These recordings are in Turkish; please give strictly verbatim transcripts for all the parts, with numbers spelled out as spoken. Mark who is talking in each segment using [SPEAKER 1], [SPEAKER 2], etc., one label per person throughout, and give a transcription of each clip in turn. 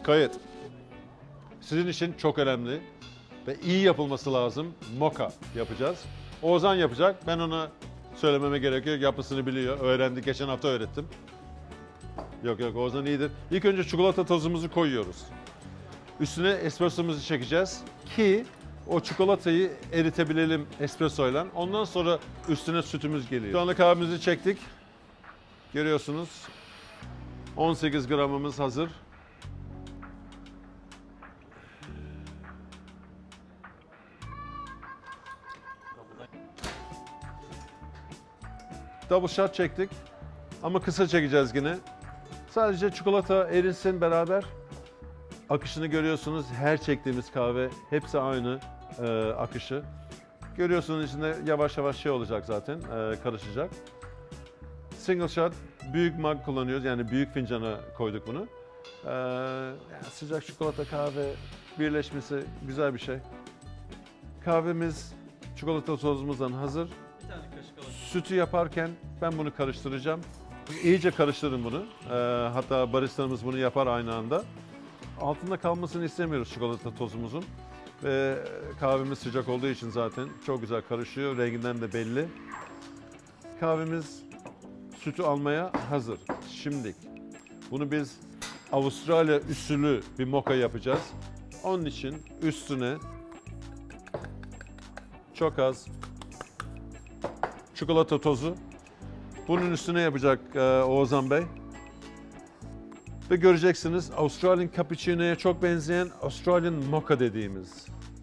[SPEAKER 1] Kayıt. Sizin için çok önemli ve iyi yapılması lazım. Moka yapacağız. Oğuzhan yapacak. Ben ona söylememe gerek yok. Yapısını biliyor. Öğrendi. Geçen hafta öğrettim. Yok yok, Oğuzhan iyidir. İlk önce çikolata tozumuzu koyuyoruz. Üstüne espressomuzu çekeceğiz ki o çikolatayı eritebilelim espressoyla. Ondan sonra üstüne sütümüz geliyor. Şu anda kahvemizi çektik. Görüyorsunuz. on sekiz gramımız hazır. Double shot çektik. Ama kısa çekeceğiz yine. Sadece çikolata erisin beraber. Akışını görüyorsunuz. Her çektiğimiz kahve hepsi aynı e, akışı. Görüyorsunuz içinde yavaş yavaş şey olacak zaten, e, karışacak. Single shot, büyük mug kullanıyoruz. Yani büyük fincana koyduk bunu. E, yani sıcak çikolata kahve birleşmesi güzel bir şey. Kahvemiz çikolata tozumuzdan hazır.
[SPEAKER 2] Bir tane kaşık alalım.
[SPEAKER 1] Sütü yaparken ben bunu karıştıracağım. İyice karıştırın bunu. E, hatta baristalarımız bunu yapar aynı anda. Altında kalmasını istemiyoruz çikolata tozumuzun. Ve kahvemiz sıcak olduğu için zaten çok güzel karışıyor. Renginden de belli. Kahvemiz sütü almaya hazır. Şimdi bunu biz Avustralya usulü bir moka yapacağız. Onun için üstüne çok az çikolata tozu. Bunun üstüne yapacak Oğuzhan Bey. Ve göreceksiniz Australian Cappuccino'ya çok benzeyen Australian Mocha dediğimiz.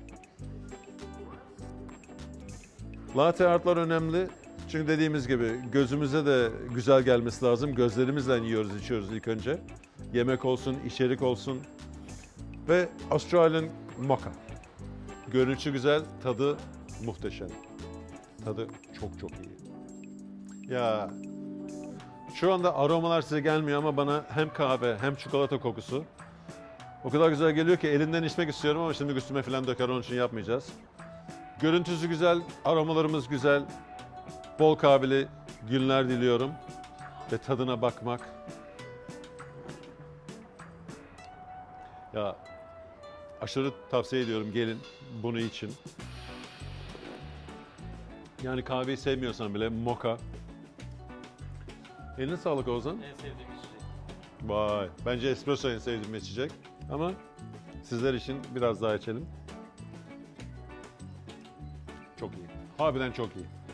[SPEAKER 1] Latte artlar önemli. Çünkü dediğimiz gibi gözümüze de güzel gelmesi lazım. Gözlerimizle yiyoruz, içiyoruz ilk önce. Yemek olsun, içerik olsun. Ve Australian Mocha. Görünüşü güzel, tadı muhteşem. Tadı çok çok iyi. Ya... Şu anda aromalar size gelmiyor ama bana hem kahve hem çikolata kokusu o kadar güzel geliyor ki elinden içmek istiyorum ama şimdi üstüme falan döker, onun için yapmayacağız. Görüntüsü güzel, aromalarımız güzel, bol kahveli günler diliyorum ve tadına bakmak. Ya aşırı tavsiye ediyorum, gelin bunu için. Yani kahveyi sevmiyorsan bile moka. Eline sağlık Oğuzhan.
[SPEAKER 2] En sevdiğim içecek.
[SPEAKER 1] Vay, bence espresso en sevdiğim içecek. Ama sizler için biraz daha içelim. Çok iyi. Harbiden çok iyi.